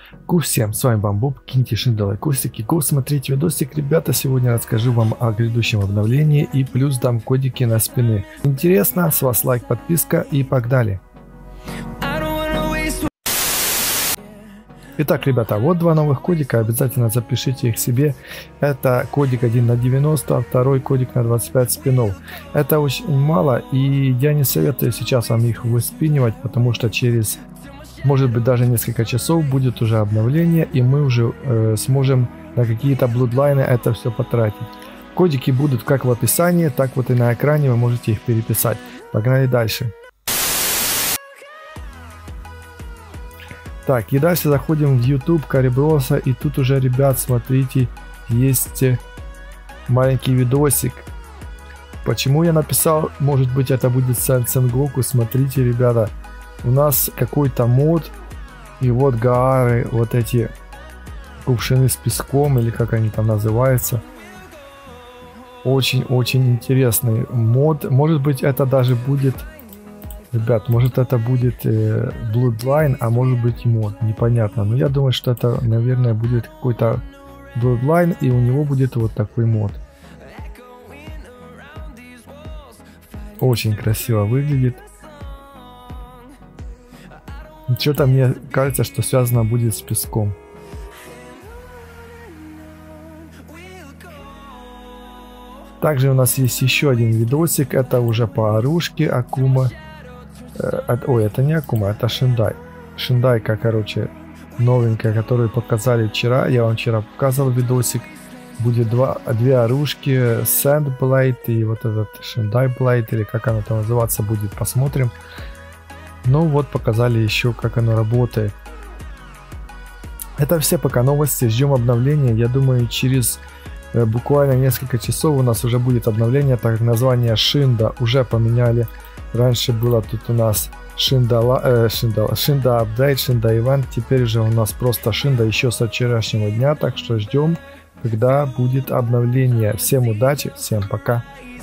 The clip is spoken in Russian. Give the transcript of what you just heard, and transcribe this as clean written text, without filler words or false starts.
Курс всем, с вами Бамбуб, киньте шиндалы курсики, го смотрите видосик, ребята, сегодня расскажу вам о грядущем обновлении и плюс дам кодики на спины. Интересно, с вас лайк, подписка и погнали. Итак, ребята, вот два новых кодика, обязательно запишите их себе. Это кодик 1 на 90, второй кодик на 25 спинов. Это очень мало, и я не советую сейчас вам их выспинивать, потому что через, может быть, даже несколько часов будет уже обновление, и мы уже сможем на какие-то блудлайны это все потратить. Кодики будут как в описании, так вот и на экране, вы можете их переписать. Погнали дальше. Так, и дальше заходим в YouTube Кариброса, и тут уже, ребят, смотрите, есть маленький видосик. Почему я написал, может быть, это будет Сенсенгоку, смотрите, ребята, у нас какой-то мод, и вот Гаары, вот эти кувшины с песком, или как они там называются. Очень-очень интересный мод, может быть, это даже будет... Ребят, может это будет Bloodline, а может быть и мод, непонятно. Но я думаю, что это, наверное, будет какой-то Bloodline, и у него будет вот такой мод. Очень красиво выглядит. Что-то мне кажется, что связано будет с песком. Также у нас есть еще один видосик, это уже по оружке Акума. Ой, это не Акума, это Шиндай. Шиндайка, короче, новенькая, которую показали вчера. Я вам вчера показывал видосик. Будет две оружки, Sandblade и вот этот Шиндай Blade, или как оно там называться будет, посмотрим. Ну вот, показали еще, как оно работает. Это все пока новости, ждем обновления. Я думаю, через буквально несколько часов у нас уже будет обновление, так как название Шинда уже поменяли. Раньше было тут у нас Шинда Апдейт, Шинда Ивент, теперь же у нас просто Шинда еще со вчерашнего дня, так что ждем, когда будет обновление. Всем удачи, всем пока.